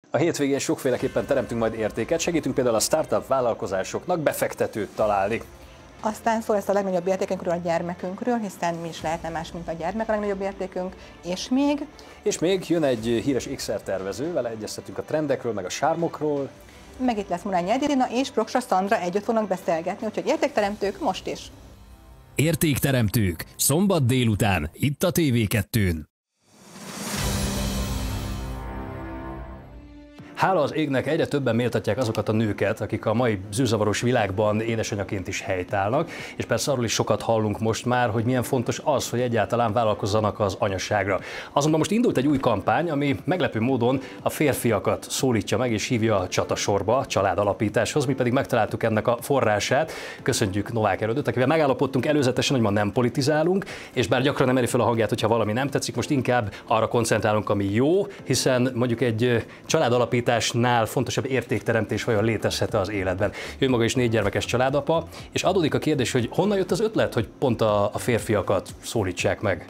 A hétvégén sokféleképpen teremtünk majd értéket, segítünk például a startup vállalkozásoknak befektetőt találni. Aztán szó lesz a legnagyobb értékünkről, a gyermekünkről, hiszen mi is lehetne más, mint a gyermek a legnagyobb értékünk, és még jön egy híres XR tervező, vele egyeztetünk a trendekről, meg a sármokról. Meg itt lesz Murányi Edina és Proksa Szandra, együtt fognak beszélgetni, úgyhogy értékteremtők most is. Értékteremtők, szombat délután, itt a TV2-n. Hála az égnek, egyre többen méltatják azokat a nőket, akik a mai zűrzavaros világban édesanyaként is helytállnak, és persze arról is sokat hallunk most már, hogy milyen fontos az, hogy egyáltalán vállalkozzanak az anyaságra. Azonban most indult egy új kampány, ami meglepő módon a férfiakat szólítja meg és hívja a csatasorba, a családalapításhoz, mi pedig megtaláltuk ennek a forrását. Köszönjük Novák Erődöt, akivel megállapodtunk előzetesen, hogy ma nem politizálunk, és bár gyakran emeli fel a hangját, hogyha valami nem tetszik, most inkább arra koncentrálunk, ami jó, hiszen mondjuk egy családalapításnál fontosabb értékteremtés vajon létezhet az életben. Ő maga is 4 gyermekes családapa, és adódik a kérdés, hogy honnan jött az ötlet, hogy pont a férfiakat szólítsák meg?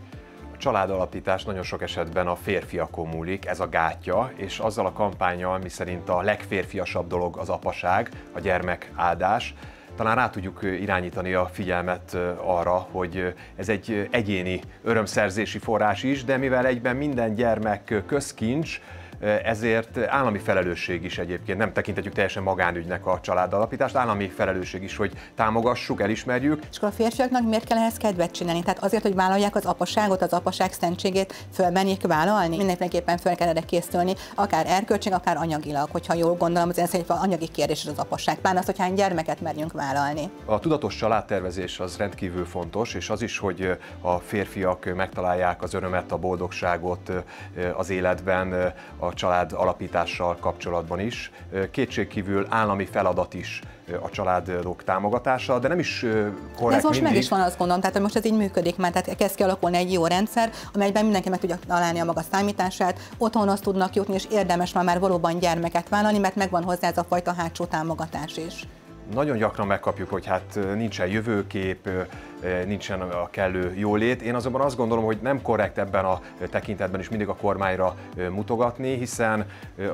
A családalapítás nagyon sok esetben a férfiakon múlik, ez a gátja, és azzal a kampánnyal, miszerint a legférfiasabb dolog az apaság, a gyermekáldás, talán rá tudjuk irányítani a figyelmet arra, hogy ez egy egyéni örömszerzési forrás is, de mivel egyben minden gyermek közkincs, ezért állami felelősség is egyébként, nem tekinthetjük teljesen magánügynek a családalapítást, állami felelősség is, hogy támogassuk, elismerjük. És akkor a férfiaknak miért kell ehhez kedvet csinálni? Tehát azért, hogy vállalják az apaságot, az apaság szentségét fölmenjék vállalni? Mindenképpen fel kell erre készülni, akár erkölcsileg, akár anyagilag, hogyha jól gondolom, az egy anyagi kérdés az apaság, pláne az, hogyha gyermeket merjünk vállalni. A tudatos családtervezés az rendkívül fontos, és az is, hogy a férfiak megtalálják az örömet, a boldogságot az életben, a család alapítással kapcsolatban is. Kétségkívül állami feladat is a családok támogatása, de nem is korrekt ez most mindig. Meg is van, azt gondolom, tehát hogy most ez így működik már, tehát kezd kialakulni egy jó rendszer, amelyben mindenki meg tudja találni a maga számítását, otthonhoz tudnak jutni, és érdemes már valóban gyermeket vállalni, mert megvan hozzá ez a fajta hátsó támogatás is. Nagyon gyakran megkapjuk, hogy hát nincsen jövőkép, nincsen a kellő jólét. Én azonban azt gondolom, hogy nem korrekt ebben a tekintetben is mindig a kormányra mutogatni, hiszen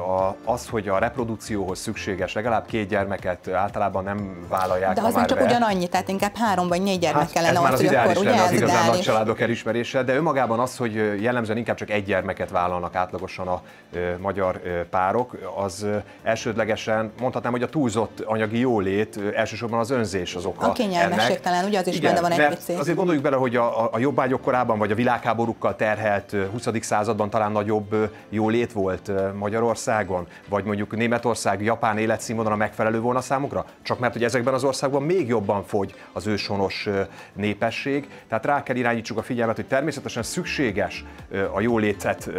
az, hogy a reprodukcióhoz szükséges legalább 2 gyermeket általában nem vállalják. De az már csak ugyanannyi, tehát inkább 3 vagy 4 gyermek kellene. Ez már az ideális akkor, lenne, az igazán nagy családok elismerése, de önmagában az, hogy jellemzően inkább csak 1 gyermeket vállalnak átlagosan a magyar párok, az elsődlegesen mondhatnám, hogy a túlzott anyagi jólét, elsősorban az önzés az oka. A kényelmesség, ugye az is benne van egy picit. Azért gondoljuk bele, hogy a jobbágyok korában, vagy a világháborúkkal terhelt 20. században talán nagyobb jólét volt Magyarországon, vagy mondjuk Németország, Japán életszínvonala megfelelő volna számukra, csak mert hogy ezekben az országban még jobban fogy az őshonos népesség. Tehát rá kell irányítsuk a figyelmet, hogy természetesen szükséges a jólétet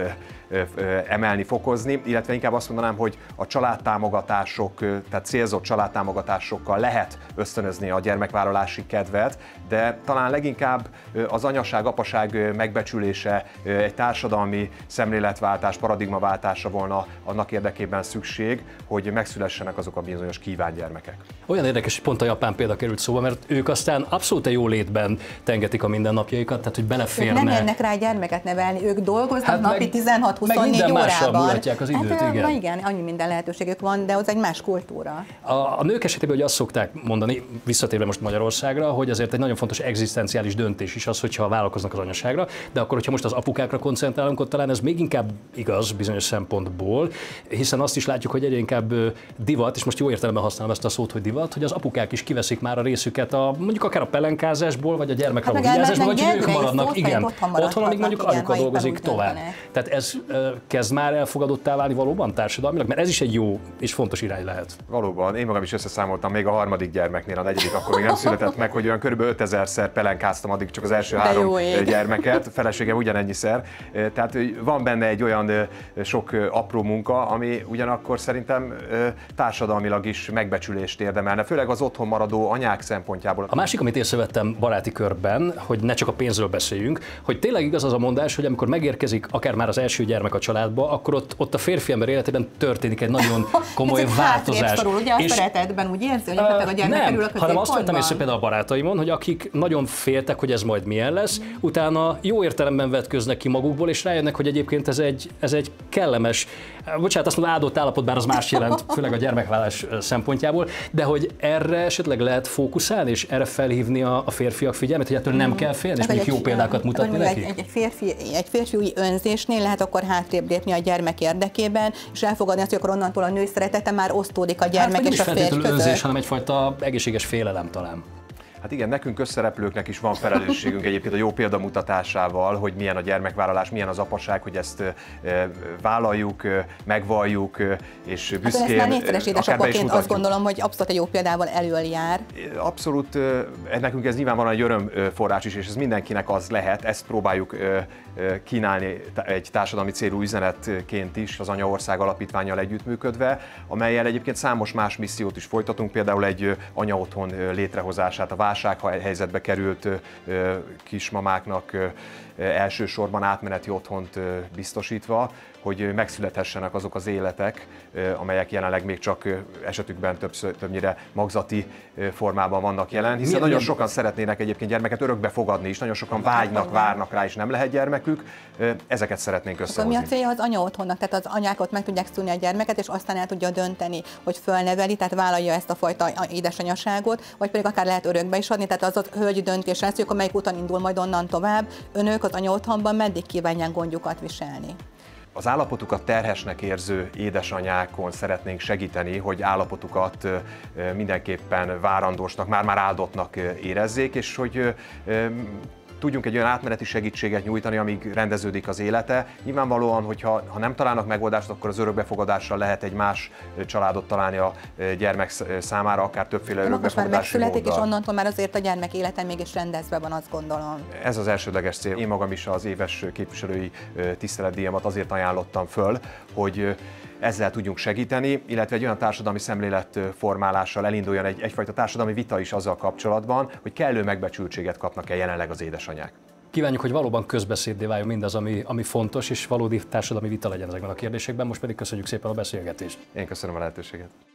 emelni, fokozni, illetve inkább azt mondanám, hogy a családtámogatások, tehát célzott családtámogatásokkal lehet ösztönözni a gyermekvállalási kedvet, de talán leginkább az anyaság, apaság megbecsülése, egy társadalmi szemléletváltás, paradigmaváltása volna annak érdekében szükség, hogy megszülessenek azok a bizonyos kívángyermekek. Olyan érdekes, hogy pont a japán példa került szóba, mert ők aztán abszolút a jólétben tengetik a mindennapjaikat, tehát hogy beleférne. Ők nem érnek rá gyermeket nevelni, ők dolgoznak napi 16-24 órában. Mulatják az időt, hát, igen. Igen, annyi minden lehetőségük van, de az egy más kultúra. A nők esetében hogy azt szokták mondani, visszatérve most Magyarországra, hogy azért egy nagyon fontos egzisztenciális döntés is az, hogyha vállalkoznak az anyaságra, de akkor, hogyha most az apukákra koncentrálunk, ott talán ez még inkább igaz bizonyos szempontból, hiszen azt is látjuk, hogy egyre inkább divat, és most jó értelemben használom ezt a szót, hogy divat, hogy az apukák is kiveszik már a részüket mondjuk akár a pelenkázásból, vagy a gyermekre való vigyázásból, vagy hogy ők maradnak, igen, otthon, amíg mondjuk anyuka dolgozik tovább. Tehát ez kezd már elfogadottá válni valóban társadalmilag, mert ez is egy jó és fontos irány lehet. Valóban, én magam is összeszámoltam még a 3. gyermeknél, a 4. akkor még nem született meg, hogy olyan kb. 5000-szer pelenkáztam addig csak az első 3 gyermeket, feleségem ugyanennyiszer. Tehát van benne egy olyan sok apró munka, ami ugyanakkor szerintem társadalmilag is megbecsülést érdemelne, főleg az otthon maradó anyák szempontjából. A másik, amit észrevettem baráti körben, hogy ne csak a pénzről beszéljünk, hogy tényleg igaz az a mondás, hogy amikor megérkezik akár már az első gyermek gyermek a családba, akkor ott a férfi ember életében történik egy nagyon komoly változás. Szorul, ugye a szeretetben úgy érzi, hogy a gyermek kerül a középpontban? Hanem azt vettem észre például a barátaimon, hogy akik nagyon féltek, hogy ez majd milyen lesz, utána jó értelemben vetköznek ki magukból, és rájönnek, hogy egyébként ez egy kellemes, bocsánat, azt mondom, áldott állapot, bár az más jelent, főleg a gyermekvállalás szempontjából, de de hogy erre esetleg lehet fókuszálni, és erre felhívni a férfiak figyelmet, hogy ettől nem kell félni, és még jó példákat mutatni nekik? Egy férfiúi önzésnél lehet akkor hátrébb lépni a gyermek érdekében, és elfogadni azt, hogy akkor onnantól a nő szeretete már osztódik a gyermek és a férj között. Önzés, hanem egyfajta egészséges félelem talán. Hát igen, nekünk közszereplőknek is van felelősségünk egyébként a jó példamutatásával, hogy milyen a gyermekvállalás, milyen az apaság, hogy ezt vállaljuk, megvalljuk, és büszkén. Hát ezt már négyszeres édesapaként azt gondolom, hogy abszolút egy jó példával jár. Abszolút, nekünk ez nyilvánvalóan egy örömforrás is, és ez mindenkinek az lehet, ezt próbáljuk kínálni egy társadalmi célú üzenetként is az Anyaország Alapítvánnyal együttműködve, amellyel egyébként számos más missziót is folytatunk, például egy anyaotthon létrehozását, a válsághelyzetbe került kismamáknak elsősorban átmeneti otthont biztosítva, hogy megszülethessenek azok az életek, amelyek jelenleg még csak esetükben többnyire magzati formában vannak jelen, hiszen nagyon sokan szeretnének egyébként gyermeket örökbe fogadni is, nagyon sokan vágynak, várnak rá, és nem lehet gyermekük, ezeket szeretnénk összehozni. Mi a célja az anyaotthonnak? Tehát az anyák ott meg tudják szülni a gyermeket, és aztán el tudja dönteni, hogy fölneveli, tehát vállalja ezt a fajta édesanyaságot, vagy pedig akár lehet örökbe is adni, tehát az a hölgyi döntés lesz, hogy akkor melyik úton indul majd onnan tovább. Önök az anyaotthonban meddig kívánják gondjukat viselni? Az állapotukat terhesnek érző édesanyákon szeretnénk segíteni, hogy állapotukat mindenképpen várandósnak, már-már áldottnak érezzék, és hogy tudjunk egy olyan átmeneti segítséget nyújtani, amíg rendeződik az élete. Nyilvánvalóan, hogyha nem találnak megoldást, akkor az örökbefogadással lehet egy más családot találni a gyermek számára, akár többféle örökbefogadási móddal. Megszületik, és onnantól már azért a gyermek élete mégis rendezve van, azt gondolom. Ez az elsődleges cél. Én magam is az éves képviselői tiszteletdíjamat azért ajánlottam föl, hogy ezzel tudjunk segíteni, illetve egy olyan társadalmi szemléletformálással elinduljon egyfajta társadalmi vita is azzal kapcsolatban, hogy kellő megbecsültséget kapnak-e jelenleg az édesanyák. Kívánjuk, hogy valóban közbeszéddé váljon mindaz, ami fontos, és valódi társadalmi vita legyen ezekben a kérdésekben. Most pedig köszönjük szépen a beszélgetést. Én köszönöm a lehetőséget.